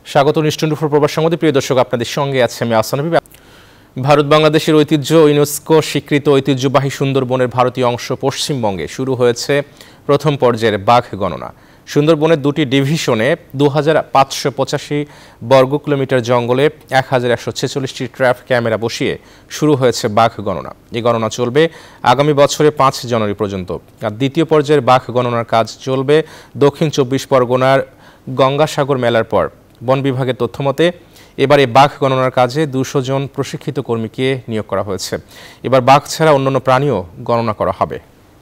স্বাগত নিউজ24 প্রবাস সংবাদে। প্রিয় দর্শক, আপনাদের সঙ্গে আছে আমি আসানবী। ভারত বাংলাদেশের ঐতিহ্য ইউনেস্কো স্বীকৃত ঐতিহ্যবাহী সুন্দরবনের ভারতীয় অংশ পশ্চিমবঙ্গে শুরু হয়েছে প্রথম পর্যায়ের বাঘ গণনা। সুন্দরবনের দুটি ডিভিশনে 2585 বর্গ কিলোমিটার জঙ্গলে 1146টি ট্র্যাপ ক্যামেরা বসিয়ে শুরু হয়েছে বাঘ গণনা। এই গণনা চলবে আগামী বছরের 5 জানুয়ারি পর্যন্ত। আর দ্বিতীয় পর্যায়ের বাঘ গণনার কাজ চলবে দক্ষিণ 24 পরগনার গঙ্গাসাগর মেলার পর। বন বিভাগের তথ্যমতে এবারে বাঘ গণনার কাজে 200 জন প্রশিক্ষিত কর্মীকে নিয়োগ করা হয়েছে। এবার বাঘ ছাড়া অন্যান্য প্রাণীও গণনা করা হবে।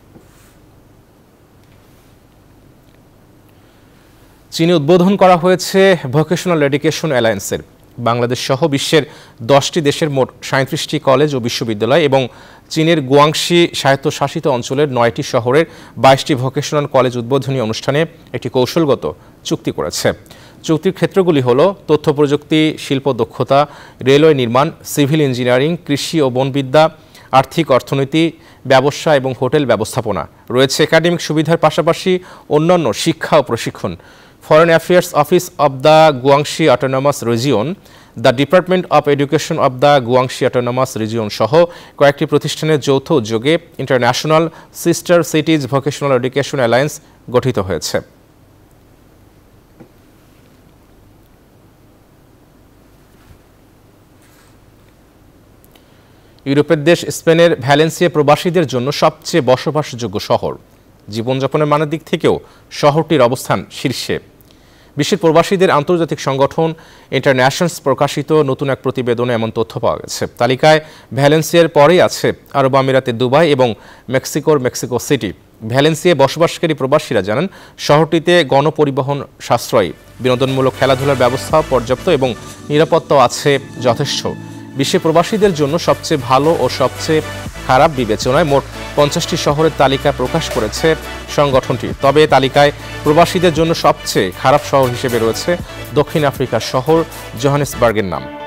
চীনে উদ্বোধন করা হয়েছে ভোকেশনাল এডুকেশন অ্যালায়েন্সের। বাংলাদেশ সহ বিশ্বের 10টি দেশের মোট 37টি কলেজ ও বিশ্ববিদ্যালয় এবং চীনের গুয়াংশি স্বায়ত্তশাসিত অঞ্চলের 9টি শহরের 22টি ভোকেশনাল কলেজ উদ্বোধনী অনুষ্ঠানে একটি কৌশলগত চুক্তি করেছে। চুক্তির ক্ষেত্রগুলি হল তথ্য প্রযুক্তি, শিল্প দক্ষতা, রেলওয়ে নির্মাণ, সিভিল ইঞ্জিনিয়ারিং, কৃষি ও বনবিদ্যা, আর্থিক অর্থনীতি, ব্যবসা এবং হোটেল ব্যবস্থাপনা। রয়েছে একাডেমিক সুবিধার পাশাপাশি অন্যান্য শিক্ষা ও প্রশিক্ষণ। Foreign affairs office of the Guangxi autonomous region, the department of education of the Guangxi autonomous region সহ কয়েকটি প্রতিষ্ঠানের যৌথ উদ্যোগে international sister cities vocational education alliance গঠিত হয়েছে। ইউরোপের দেশ স্পেনের ভ্যালেন্সিয়া প্রবাসীদের জন্য সবচেয়ে বসবাসযোগ্য শহর। জীবনযাপনের মানের দিক থেকেও শহরটির অবস্থান শীর্ষে। বিশ্বের প্রবাসীদের আন্তর্জাতিক সংগঠন ইন্টারন্যাশনালস প্রকাশিত নতুন এক প্রতিবেদনে এমন তথ্য পাওয়া গেছে। তালিকায় ভ্যালেন্সিয়ার পরেই আছে আরব আমিরাতের দুবাই এবং মেক্সিকোর মেক্সিকো সিটি। ভ্যালেন্সিয়ায় বসবাসকারী প্রবাসীরা জানান শহরটিতে গণপরিবহন সাশ্রয়ী, বিনোদনমূলক খেলাধুলার ব্যবস্থা পর্যাপ্ত এবং নিরাপত্তাও আছে যথেষ্ট। বিশ্বের প্রবাসীদের জন্য সবচেয়ে ভালো ও সবচেয়ে খারাপ বিবেচনায় মোট 50টি শহরের তালিকা প্রকাশ করেছে সংগঠনটি। তবে তালিকায় প্রবাসীদের জন্য সবচেয়ে খারাপ শহর হিসেবে রয়েছে দক্ষিণ আফ্রিকার শহর জোহানেসবার্গের নাম।